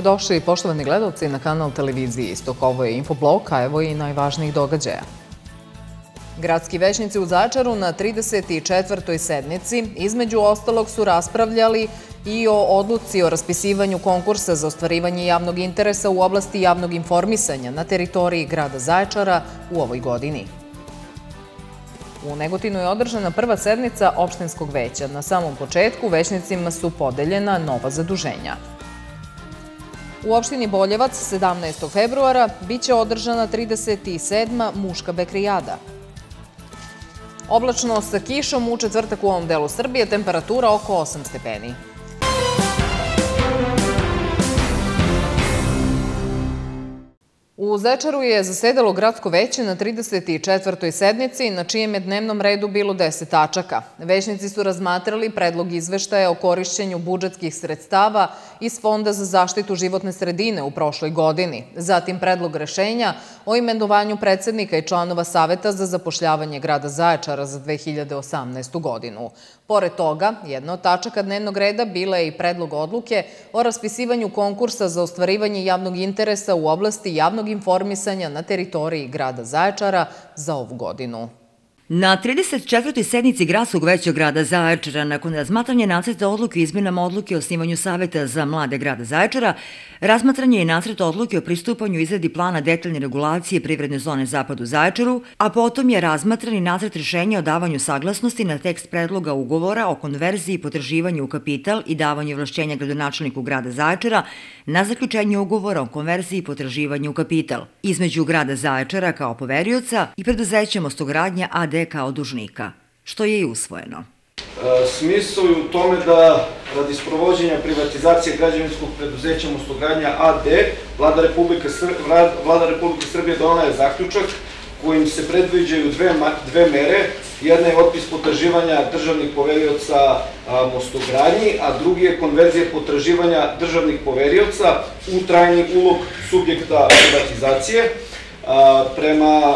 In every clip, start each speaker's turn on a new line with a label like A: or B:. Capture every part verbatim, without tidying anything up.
A: Dobrodošli, poštovani gledalci, na kanal televizije Istok. Ovo je Infoblok, a evo i najvažnijih događaja. Gradski većnici u Zaječaru na trideset četvrtoj sednici između ostalog su raspravljali i o odluci o raspisivanju konkursa za ostvarivanje javnog interesa u oblasti javnog informisanja na teritoriji grada Zaječara u ovoj godini. U Negotinu je održana prva sednica opštinskog veća. Na samom početku većnicima su podeljena nova zaduženja. U opštini Boljevac sedamnaestog februara biće održana trideset sedma muška bekrijada. Oblačno sa kišom u četvrtak u ovom delu Srbije, temperatura oko osam stepeni. U Zaječaru je zasedalo gradsko veće na trideset četvrtoj sednici, na čijem je dnevnom redu bilo deset tačaka. Većnici su razmatrali predlog izveštaja o korišćenju budžetskih sredstava iz Fonda za zaštitu životne sredine u prošloj godini, zatim predlog rešenja o imenovanju predsednika i članova Saveta za zapošljavanje grada Zaječara za dve hiljade osamnaestu godinu. Pored toga, jedna od tačaka dnevnog reda bila je i predlog odluke o raspisivanju konkursa za ostvarivanje javnog interesa u oblasti javnog informisanja na teritoriji grada Zaječara za ovu godinu.
B: Na trideset četvrtoj sednici Gradskog veća grada Zaječara, nakon razmatranja nacrta odluke o izmenama odluke o osnivanju Saveta za mlade grada Zaječara, razmatran je i nacrt odluke o pristupanju izradi plana detaljne regulacije privredne zone Zapad u Zaječaru, a potom je razmatran i nacrt rešenja o davanju saglasnosti na tekst predloga ugovora o konverziji i potraživanju u kapital i davanju ovlašćenja gradonačelniku grada Zaječara na zaključenje ugovora o konverziji i potraživanju u kapital između grada Zaječara kao poverioca i preduzeća Mostogradnja a de kao dužnika, što je i usvojeno.
C: Smisao je u tome da radi sprovođenja privatizacije građevinskog preduzeća Mostogradnja a de Vlada Republike Srbije donela je zaključak kojim se predviđaju dve mere. Jedna je otpis potraživanja državnih poverioca Mostogradnji, a drugi je konverzija potraživanja državnih poverioca u trajni ulog subjekta privatizacije. Prema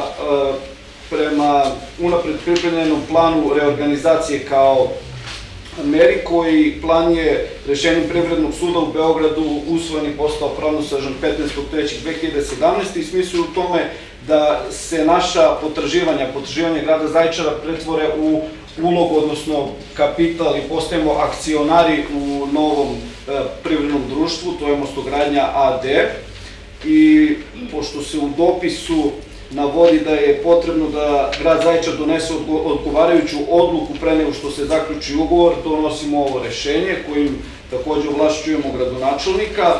C: prema unapred pripremljenom planu reorganizacije kao meri, koji plan je rešenjem Privrednog suda u Beogradu usvojen i postao pravnosnažan petnaestog trećeg dve hiljade sedamnaeste. i smislu u tome da se naša potraživanja, potraživanja grada Zaječara pretvore u ulog, odnosno kapital, i postajemo akcionari u novom privrednom društvu, to je Mostogradnja a de. I pošto se u dopisu navodi da je potrebno da grad Zaječar donese odgovarajuću odluku pre nego što se zaključi ugovor, donosimo ovo rešenje kojim takođe ovlašćujemo gradonačelnika.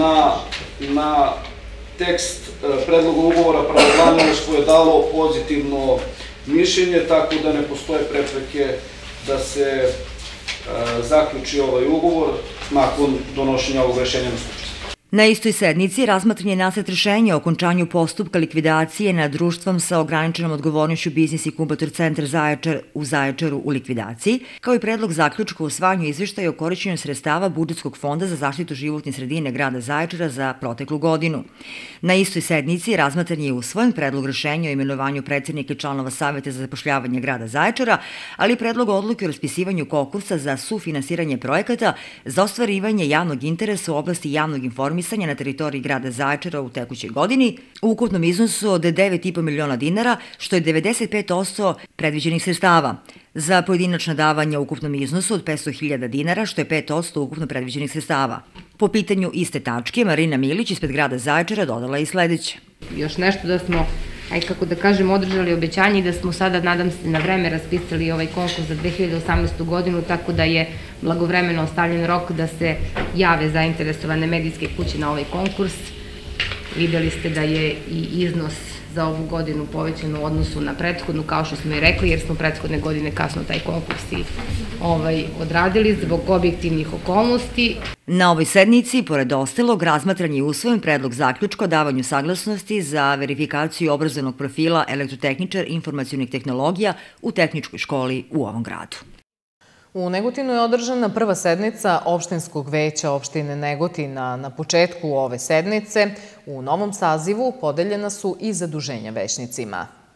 C: Na tekst predloga ugovora pravobranilaštvo je dalo pozitivno mišljenje, tako da ne postoje prepreke da se zaključi ovaj ugovor nakon donošenja ovog rešenja na Skupštini.
B: Na istoj sednici razmatran je nacrt rešenja o okončanju postupka likvidacije nad društvom sa ograničenom odgovornošću Biznis Inkubator centar Zaječar u Zaječaru u likvidaciji, kao i predlog zaključka o usvajanju izveštaja o korišćenju sredstava Budžetskog fonda za zaštitu životne sredine grada Zaječara za proteklu godinu. Na istoj sednici razmatran je usvojen predlog rešenja o imenovanju predsednika i članova Saveta za zapošljavanje grada Zaječara, ali i predlog odluke o raspisivanju konkursa za sufinansiranje projekata za ostvarivanje javnog interesa u oblasti javnog informisanja na teritoriji grada Zaječara u tekućoj godini u ukupnom iznosu od devet i po miliona dinara, što je devedeset pet posto predviđenih sredstava. Za pojedinačna davanja u ukupnom iznosu od petsto hiljada dinara, što je pet posto ukupno predviđenih sredstava. Po pitanju iste tačke, Marina Milić ispred grada Zaječara dodala i sledeće.
D: Još nešto da smo, aj kako da kažem, održali obećanje i da smo sada, nadam se, na vreme raspisali ovaj konkurs za dve hiljade osamnaestu godinu, tako da je blagovremeno ostavljen rok da se jave zainteresovane medijske kuće na ovaj konkurs. Videli ste da je i iznos za ovu godinu povećan u odnosu na prethodnu, kao što smo i rekli, jer smo prethodne godine kasno taj konkurs i odradili zbog objektivnih okolnosti.
B: Na ovoj sednici, pored ostalog, razmatran je i usvojen predlog zaključka o davanju saglasnosti za verifikaciju obrazovnog profila elektrotehničar informacionih tehnologija u Tehničkoj školi u ovom gradu.
A: U Negotinu je održana prva sednica opštinskog veća opštine Negotina. Na početku ove sednice u novom sazivu podeljena su i zaduženja većnicima.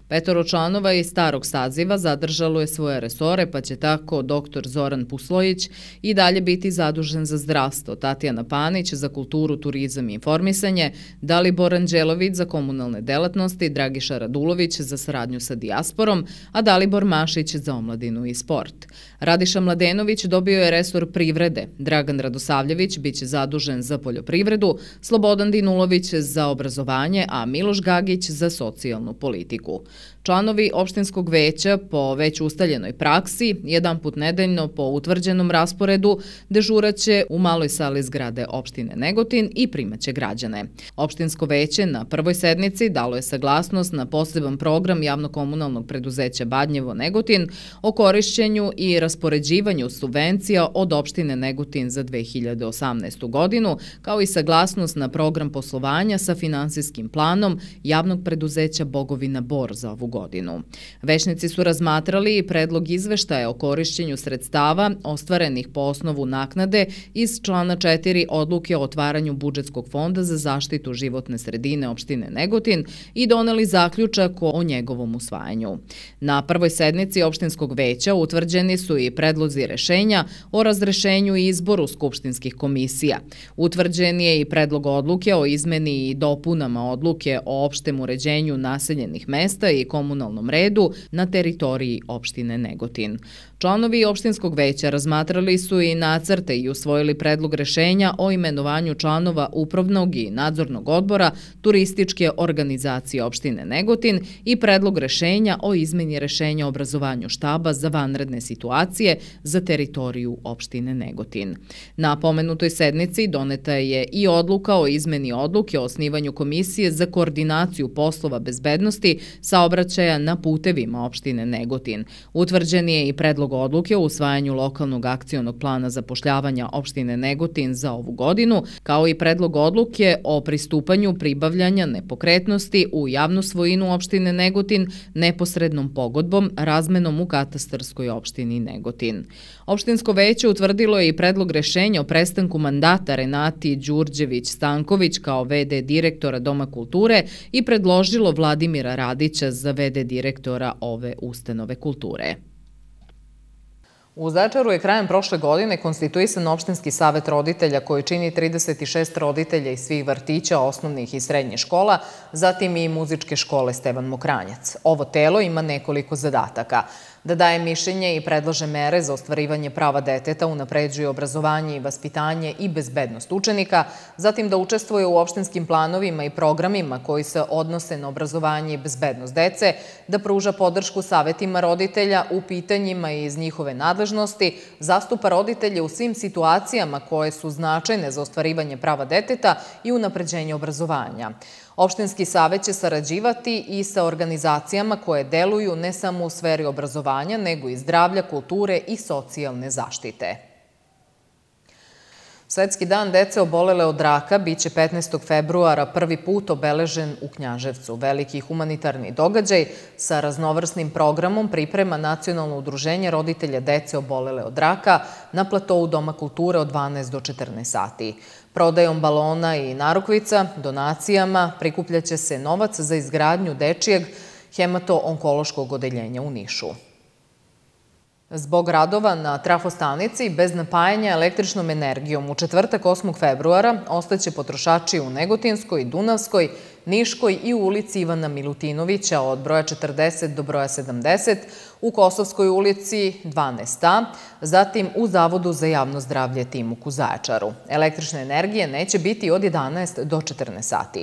A: Petoro članova iz starog saziva zadržalo je svoje resore, pa će tako doktor Zoran Puslojić i dalje biti zadužen za zdravstvo, Tatjana Panić za kulturu, turizam i informisanje, Dalibor Anđelović za komunalne delatnosti, Dragiša Radulović za saradnju sa dijasporom, a Dalibor Mašić za omladinu i sport. Radiša Mladenović dobio je resor privrede, Dragan Radosavljević biće zadužen za poljoprivredu, Slobodan Dinulović za obrazovanje, a Miloš Gagić za socijalnu politiku. Članovi opštinskog veća po već ustaljenoj praksi, jedan put nedeljno po utvrđenom rasporedu, dežuraće u maloj sali zgrade opštine Negotin i primaće građane. Opštinsko veće na prvoj sednici dalo je saglasnost na poseban program javno-komunalnog preduzeća Badnjevo Negotin o korišćenju i raspoređivanju subvencija od opštine Negotin za dve hiljade osamnaestu godinu, kao i saglasnost na program poslovanja sa finansijskim planom javnog preduzeća Bogovina Bor za ovu godinu. Većnici su razmatrali i predlog izveštaja o korišćenju sredstava ostvarenih po osnovu naknade iz člana četiri odluke o otvaranju budžetskog fonda za zaštitu životne sredine opštine Negotin i doneli zaključak o njegovom usvajanju. Na prvoj sednici opštinskog veća utvrđeni su i predlozi rešenja o razrešenju i izboru skupštinskih komisija. Utvrđen je i predlog odluke o izmeni i dopunama odluke o opštem uređenju naseljenih mesta i komunalnom redu na teritoriji opštine Negotin. Članovi opštinskog veća razmatrali su i nacrte i usvojili predlog rešenja o imenovanju članova upravnog i nadzornog odbora turističke organizacije opštine Negotin i predlog rešenja o izmeni rešenja o obrazovanju štaba za vanredne situacije za teritoriju opštine Negotin. Na pomenutoj sednici doneta je i odluka o izmeni odluke o osnivanju komisije za koordinaciju poslova bezbednosti saobraćaja na putevima opštine Negotin. Utvrđen je i predlog odluke o usvajanju lokalnog akcionog plana zapošljavanja opštine Negotin za ovu godinu, kao i predlog odluke o pristupanju pribavljanja nepokretnosti u javnu svojinu opštine Negotin neposrednom pogodbom razmenom u katastarskoj opštini Negotin. Opštinsko veće utvrdilo je i predlog rešenja o prestanku mandata Renati Đurđević-Stanković kao ve de direktora Doma kulture i predložilo Vladimira Radića za ve de direktora ove ustanove kulture. U Zaječaru je krajem prošle godine konstituisan opštinski savet roditelja koji čini trideset šest roditelja iz svih vrtića, osnovnih i srednjih škola, zatim i muzičke škole Stevan Mokranjac. Ovo telo ima nekoliko zadataka: da daje mišljenje i predlaže mere za ostvarivanje prava deteta, unapređuje obrazovanje i vaspitanje i bezbednost učenika, zatim da učestvuje u opštinskim planovima i programima koji se odnose na obrazovanje i bezbednost dece, da pruža podršku savetima roditelja u pitanjima iz njihove nadležnosti, zastupa roditelje u svim situacijama koje su značajne za ostvarivanje prava deteta i unapređenje obrazovanja. Opštinski savet će sarađivati i sa organizacijama koje deluju ne samo u sferi obrazovanja, nego i zdravlja, kulture i socijalne zaštite. Svetski dan dece obolele od raka biće petnaestog februara prvi put obeležen u Knjaževcu. Veliki humanitarni događaj sa raznovrsnim programom priprema Nacionalno udruženje roditelja dece obolele od raka na platovu Doma kulture od dvanaest do četrnaest sati. Prodajom balona i narukvica, donacijama prikupljaće se novac za izgradnju dečijeg hemato-onkološkog odeljenja u Nišu. Zbog radova na trafostanici bez napajanja električnom energijom u četvrtak osmog februara ostaće potrošači u Negotinskoj, Dunavskoj, Niškoj i u ulici Ivana Milutinovića od broja četrdeset do broja sedamdeset, u Kosovskoj ulici dvanaest a, zatim u Zavodu za javno zdravlje Timuk u Zaječaru. Električne energije neće biti od jedanaest do četrnaest sati.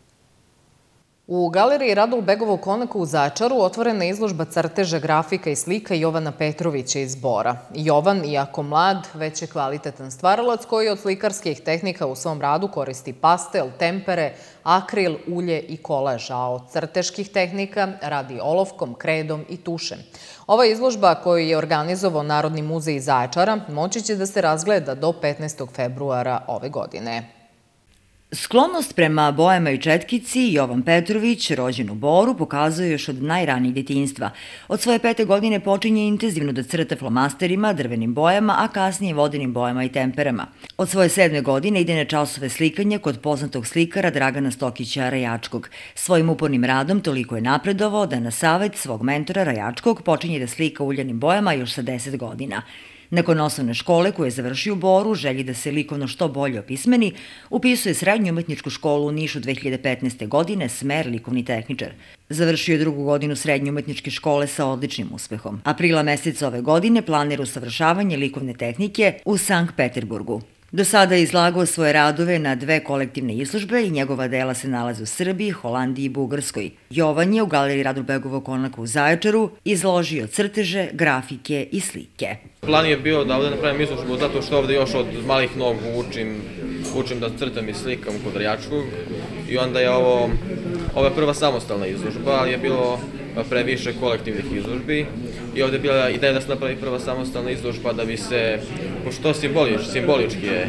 A: U galeriji Radulbegovog konaka u Zaječaru otvorena je izložba crteža, grafika i slika Jovana Petrovića iz Bora. Jovan, iako mlad, već je kvalitetan stvaralac koji od slikarskih tehnika u svom radu koristi pastel, tempere, akril, ulje i kolaž, a od crteških tehnika radi olovkom, kredom i tušem. Ova izložba koju je organizovao Narodni muzej Zaječara moći će da se razgleda do petnaestog februara ove godine.
B: Sklonost prema bojama i četkici Jovan Petrović, rođen u Boru, pokazuje još od najranijeg detinjstva. Od svoje pete godine počinje intenzivno da crta flomasterima, drvenim bojama, a kasnije vodenim bojama i temperama. Od svoje sedme godine ide na časove slikanja kod poznatog slikara Dragana Stokića Rajačkog. Svojim upornim radom toliko je napredovao da na savet svog mentora Rajačkog počinje da slika uljanim bojama još sa deset godina. Nakon osnovne škole koju je završio u Boru, želji da se likovno što bolje opismeni, upisuje srednju umetničku školu u Nišu dve hiljade petnaeste. godine, smer likovni tehničar. Završio je drugu godinu srednje umetničke škole sa odličnim uspehom. Aprila meseca ove godine planira usavršavanje likovne tehnike u Sankt Peterburgu. Do sada je izlagao svoje radove na dve kolektivne izložbe i njegova dela se nalaze u Srbiji, Holandiji i Bugarskoj. Jovan je u galeriji Radobegovog konaka u Zaječaru izložio crteže, grafike i slike.
E: Plan je bio da ovde napravim izložbu zato što ovde još od malih nogu učim, učim da crtam i slikam kod Rajačkog i onda je ovo, ovo je prva samostalna izložba, ali je bilo previše kolektivnih izložbi i ovde je bila ideja da se napravi prva samostalna izložba da bi se, pošto simbolič, simbolički je,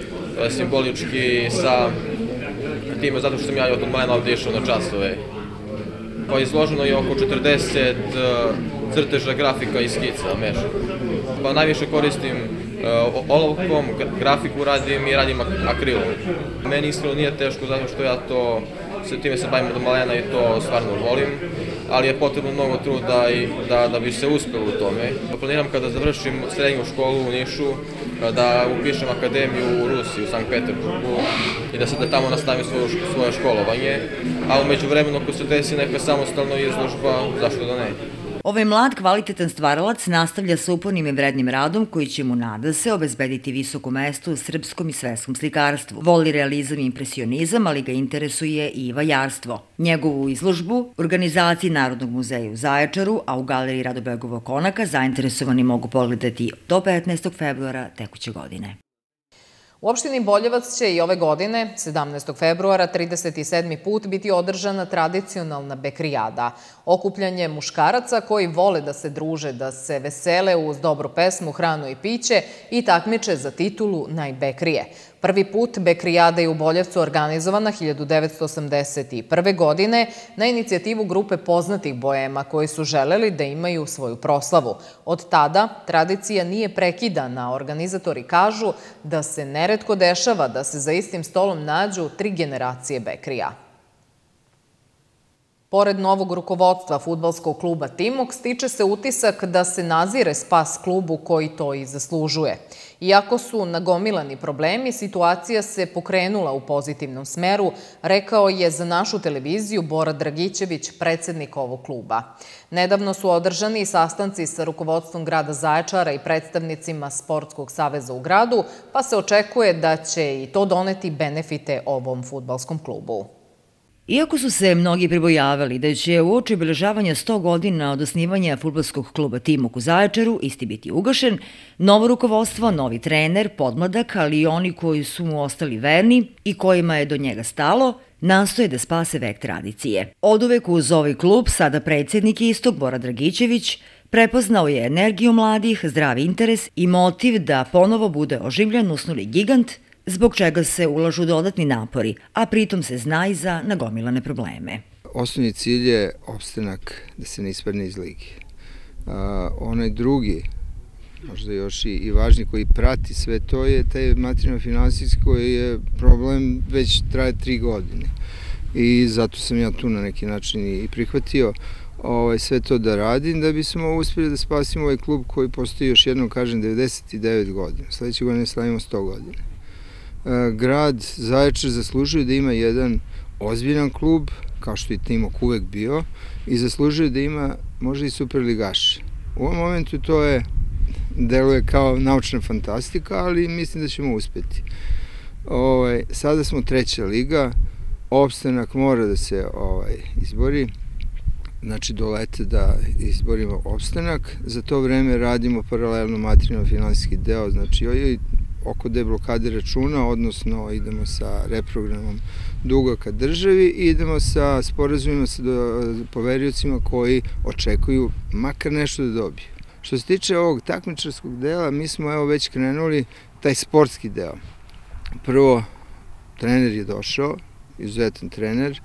E: simbolički sa time zato što sam ja od malena ovde išao na časove. Pa izloženo je oko četrdeset crteža, grafika i skica mešano. Pa najviše koristim olovkom, grafiku radim i radim akrilom. Meni iskreno nije teško zato što ja to, time se bavim od malena i to stvarno volim, ali je potrebno mnogo truda i da, da bi se uspelo u tome. Planiram kada završim srednju školu u Nišu, da upišem akademiju u Rusiji, u Sankt Peterburgu i da se da tamo nastavim svoje, svoje školovanje, a umeđu vremenu ako se desi neka samostalna izložba, zašto da ne?
B: Ovaj mlad, kvalitetan stvaralac nastavlja sa upornim i vrednim radom koji će mu, nada se, obezbediti visoko mesto u srpskom i svetskom slikarstvu. Voli realizam i impresionizam, ali ga interesuje i vajarstvo. Njegovu izložbu u organizaciji Narodnog muzeja u Zaječaru, a u galeriji Radobegovog konaka zainteresovani mogu pogledati do petnaestog februara tekuće godine.
A: U opštini Boljevac će i ove godine, sedamnaestog februara, trideset sedmi put biti održana tradicionalna bekrijada. Okupljanje muškaraca koji vole da se druže, da se vesele uz dobru pesmu, hranu i piće i takmiče za titulu najbekrije. Prvi put bekrijada je u Boljevcu organizovana hiljadu devetsto osamdeset prve. godine na inicijativu grupe poznatih boema koji su želeli da imaju svoju proslavu. Od tada tradicija nije prekidana. Organizatori kažu da se neretko dešava da se za istim stolom nađu tri generacije bekrija. Pored novog rukovodstva fudbalskog kluba Timok, stiče se utisak da se nazire spas klubu koji to i zaslužuje. Iako su nagomilani problemi, situacija se pokrenula u pozitivnom smeru, rekao je za našu televiziju Bora Dragićević, predsednik ovog kluba. Nedavno su održani i sastanci sa rukovodstvom grada Zaječara i predstavnicima Sportskog saveza u gradu, pa se očekuje da će i to doneti benefite ovom fudbalskom klubu.
B: Iako su se mnogi pribojavali da će uoči obeležavanja sto godina od osnivanja fudbalskog kluba Timok u Zaječaru isti biti ugašen, novo rukovodstvo, novi trener, podmladak, ali i oni koji su mu ostali verni i kojima je do njega stalo, nastoje da spase vek tradicije. Oduvek uz ovaj klub, sada predsednik istog, Bora Dragićević, prepoznao je energiju mladih, zdravi interes i motiv da ponovo bude oživljen usnuli gigant, zbog čega se ulažu dodatni napori, a pritom se zna i za nagomilane probleme.
F: Osnovni cilj je opstanak da se ne ispadne iz ligi. Onaj drugi, možda još i važni, koji prati sve to je taj materijalno-finansijski koji je problem već traje tri godine. I zato sam ja tu na neki način i prihvatio sve to da radim, da bismo uspjeli da spasimo ovaj klub koji postoji, još jednom kažem, devedeset devet godina. Sledeće godine slavimo sto godina. Grad Zaječar zaslužuje da ima jedan ozbiljan klub, kao što je Timok uvek bio, i zaslužuje da ima možda i superligaše. U ovom momentu to je, deluje kao naučna fantastika, ali mislim da ćemo uspeti. Sada smo treća liga, opstanak mora da se izbori, znači do leta da izborimo opstanak. Za to vreme radimo paralelno materijalno-finansijski deo, znači oko deblokade računa, odnosno idemo sa reprogramom duga ka državi i idemo sa sporazumima sa poveriocima koji očekuju makar nešto da dobiju. Što se tiče ovog takmičarskog dela, mi smo evo već krenuli taj sportski deo. Prvo, trener je došao, izuzetan trener,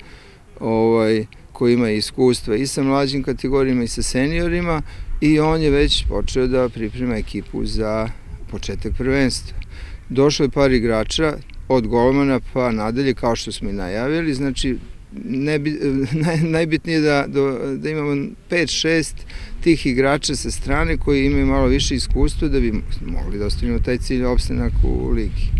F: ovaj, koji ima iskustva i sa mlađim kategorijama i sa seniorima i on je već počeo da priprema ekipu za početak prvenstva. Došlo je par igrača od golmana pa nadalje, kao što smo i najavili, znači ne bi, naj, najbitnije je da, da, da imamo pet šest tih igrača sa strane koji imaju malo više iskustva da bi mogli da ostavimo taj cilj opstanak u ligi.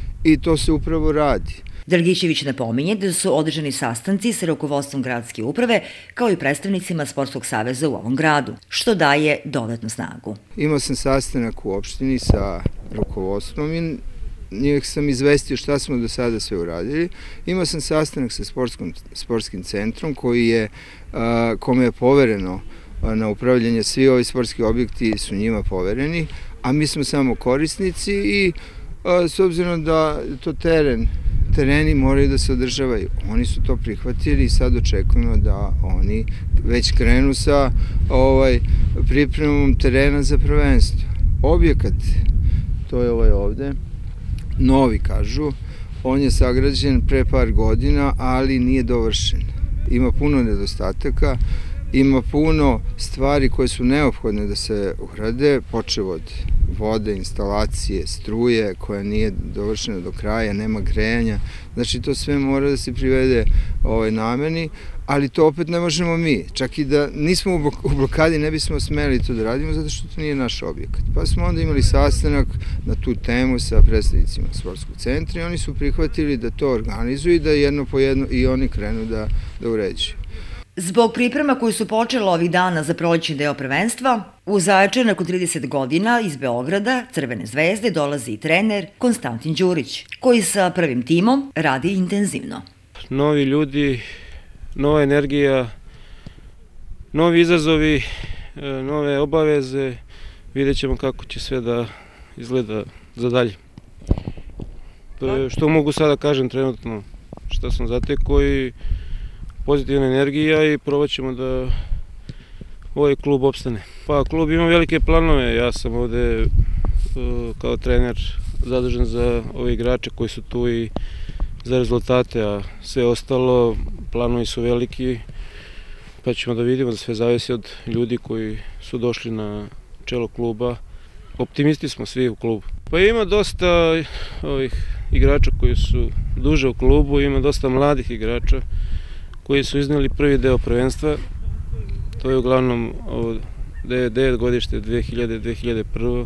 F: I to se upravo radi.
B: Dragićević napominje da su održani sastanci sa rukovodstvom gradske uprave kao i predstavnicima Sportskog saveza u ovom gradu, što daje dodatnu snagu.
F: Imao sam sastanak u opštini sa rukovodstvom i njih sam izvestio šta smo do sada sve uradili. Imao sam sastanak sa sportskom, sportskim centrom koji je, a, kome je povereno a, na upravljanje, svi ovi sportski objekti su njima povereni, a mi smo samo korisnici i a, s obzirom da to teren, tereni moraju da se održavaju. Oni su to prihvatili i sad očekujemo da oni već krenu sa ovaj, pripremom terena za prvenstvo. Objekat, to je ovaj ovde, novi kažu, on je sagrađen pre par godina, ali nije dovršen. Ima puno nedostataka, ima puno stvari koje su neophodne da se urade, počev od vode, instalacije, struje koja nije dovršena do kraja, nema grejanja, znači to sve mora da se privede ovaj, nameni, ali to opet ne možemo mi. Čak i da nismo u blokadi ne bismo smeli to da radimo zato što to nije naš objekat. Pa smo onda imali sastanak na tu temu sa predstavnicima sportskog centra i oni su prihvatili da to organizuju i da jedno po jedno i oni krenu da, da uređuju.
B: Zbog priprema koji su počele ovih dana za prolećni deo prvenstva, u Zaječar nakon trideset godina iz Beograda, Crvene zvezde, dolazi i trener Konstantin Đurić, koji sa prvim timom radi intenzivno.
G: Novi ljudi, nova energija, novi izazovi, nove obaveze, vidjet ćemo kako će sve da izgleda za dalje. To je što mogu sada kažem trenutno, što sam zatekao i pozitivna energija i probat ćemo da ovaj klub opstane. Pa klub ima velike planove, ja sam ovde kao trener zadužen za ove igrače koji su tu i za rezultate, a sve ostalo planovi su veliki, pa ćemo da vidimo da sve zavisi od ljudi koji su došli na čelo kluba. Optimisti smo svi u klubu. Pa ima dosta ovih igrača koji su duže u klubu, ima dosta mladih igrača koji su izneli prvi deo prvenstva. To je uglavnom devet godište dve hiljade do dve hiljade prve.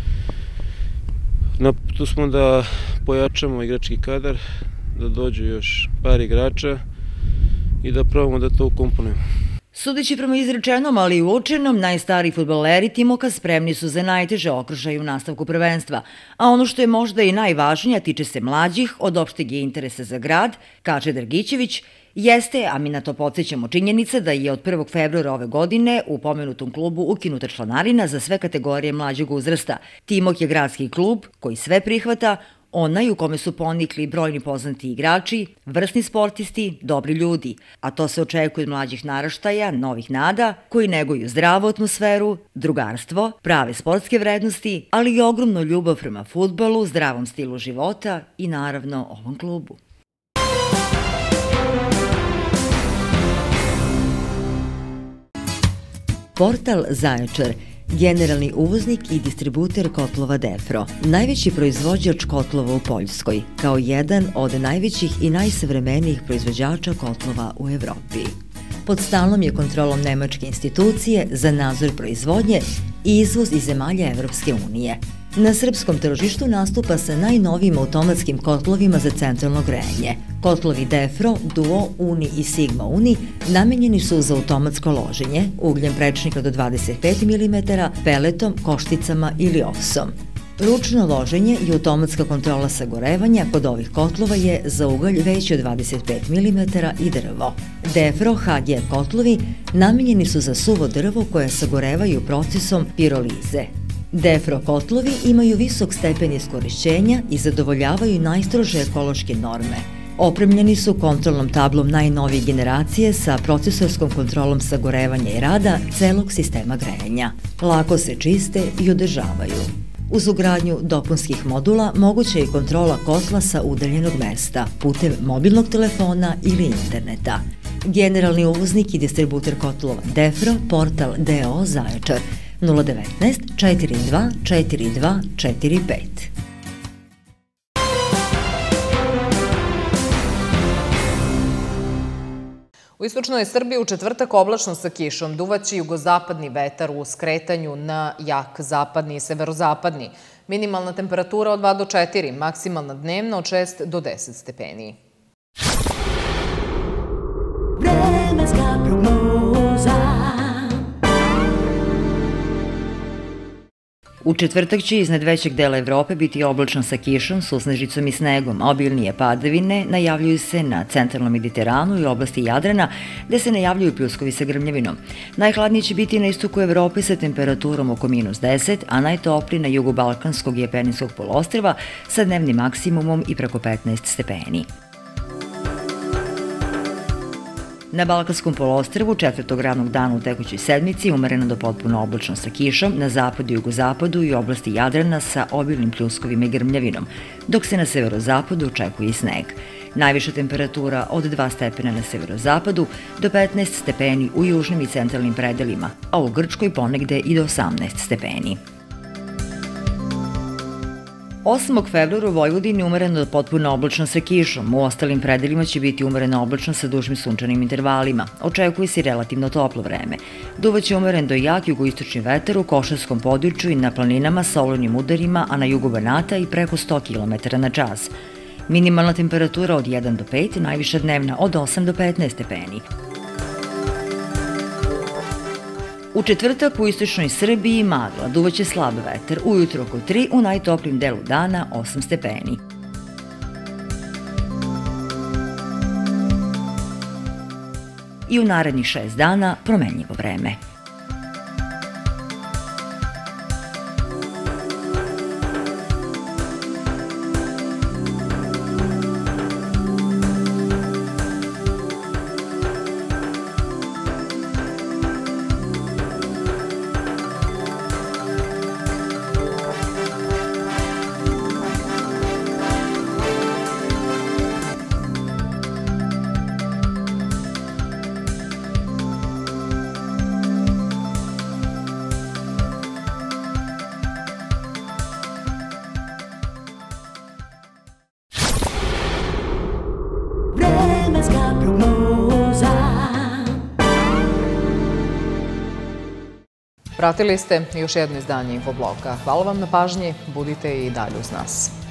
G: Na putu smo da pojačamo igrački kadar, da dođu još par igrača i da probamo da to ukomponujemo.
B: Sudeći prema izrečenom, ali i učenom, najstariji fudbaleri Timoka spremni su za najteže okršaje u nastavku prvenstva, a ono što je možda i najvažnije, tiče se mlađih, od opšteg je interesa za grad, kaže Dragićević, jeste, a mi na to podsjećamo, činjenica da je od prvog februara ove godine u pomenutom klubu ukinuta članarina za sve kategorije mlađeg uzrasta. Timok je gradski klub koji sve prihvata, onaj u kome su ponikli brojni poznati igrači, vrsni sportisti, dobri ljudi, a to se očekuje od mlađih naraštaja, novih nada, koji neguju zdravu atmosferu, drugarstvo, prave sportske vrednosti, ali i ogromnu ljubav prema fudbalu, zdravom stilu života i naravno ovom klubu. Portal Zaječar, generalni uvoznik i distributer kotlova Defro, najveći proizvođač kotlova u Poljskoj, kao jedan od najvećih i najsavremenijih proizvođača kotlova u Evropi. Pod stalnom je kontrolom nemačke institucije za nadzor proizvodnje i izvoz iz zemalja Evropske unije. Na srpskom tržištu nastupa sa najnovijim automatskim kotlovima za centralno grejanje. Kotlovi Defro, Duo, Uni i Sigma Uni namenjeni su za automatsko loženje, ugljem prečnika do dvadeset pet milimetara, peletom, košticama ili ofsom. Ručno loženje i automatska kontrola sagorevanja kod ovih kotlova je za ugalj veći od dvadeset pet milimetara i drvo. Defro H G kotlovi namenjeni su za suvo drvo koje sagorevaju procesom pirolize. Defro kotlovi imaju visok stepen iskorišćenja i zadovoljavaju najstrože ekološke norme. Opremljeni su kontrolnom tablom najnovije generacije sa procesorskom kontrolom sagorevanja i rada celog sistema grejanja. Lako se čiste i održavaju. Uz ugradnju dopunskih modula moguća je i kontrola kotla sa udaljenog mesta putem mobilnog telefona ili interneta. Generalni uvoznik i distributer kotlova Defro, portal D O Zaječar, nula devetnaest četiri dva četiri dva četiri pet.
A: U istočnoj Srbiji u četvrtak oblačno sa kišom duvaće jugozapadni vetar u skretanju na jak zapadni i severozapadni. Minimalna temperatura od dva do četiri, maksimalna dnevna od šest do deset stepeni.
B: Vremenska prognoza. U četvrtak će iznad većeg dela Evrope biti oblačno sa kišom, susnežicom i snegom. Obilnije padavine najavljuju se na centralnom Mediteranu i oblasti Jadrana, gde se najavljuju pljuskovi sa grmljavinom. Najhladnije će biti na istoku Evrope sa temperaturom oko minus deset, a najtopliji na jugu Balkanskog i Apeninskog poluostrva sa dnevnim maksimumom i preko petnaest stepeni. Na Balkanskom poluostrvu četvrtog radnog dana u tekućoj sedmici umereno do potpuno oblačno sa kišom, na zapadu i jugozapadu i oblasti Jadrana sa obilnim pljuskovima i grmljavinom, dok se na severozapadu očekuje i sneg. Najviša temperatura od dva stepena na severozapadu do petnaest stepeni u južnim i centralnim predelima, a u Grčkoj ponegde i do osamnaest stepeni. osmog februara u Vojvodini umereno do potpuno oblačno sa kišom. U ostalim predelima će biti umereno oblačno sa dužim sunčanim intervalima. Očekuje se i relativno toplo vreme. Duvaće umeren do jak jugoistočni vetar u Košarskom području i na planinama sa olujnim udarima, a na jugu Banata i preko sto kilometara na čas. Minimalna temperatura od jedan do pet, najviša dnevna od osam do petnaest stepeni. U četvrtak u istočnoj Srbiji magla, duvaće slab vetar, ujutro oko tri, u najtoplijim delu dana osam stepeni. I u narednih šest dana promenljivo vreme.
A: Pratili ste još jedno izdanje Infobloka. Hvala vam na pažnji, budite i dalje uz nas.